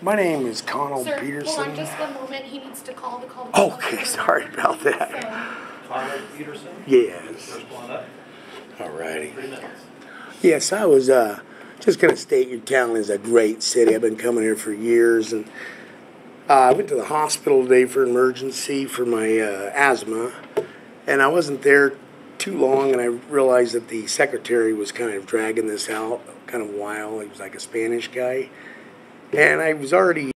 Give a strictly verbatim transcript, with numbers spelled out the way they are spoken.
My name is Connell Sir, Peterson. hold on just one moment. He needs to call the call. The Okay, sorry about that. So. Connell Peterson? Yes. First one up. Alrighty. Three minutes. Yes, I was uh, just going to state your town is a great city. I've been coming here for years, and uh, I went to the hospital today for emergency for my uh, asthma, and I wasn't there too long, and I realized that the secretary was kind of dragging this out kind of while. He was like a Spanish guy, and I was already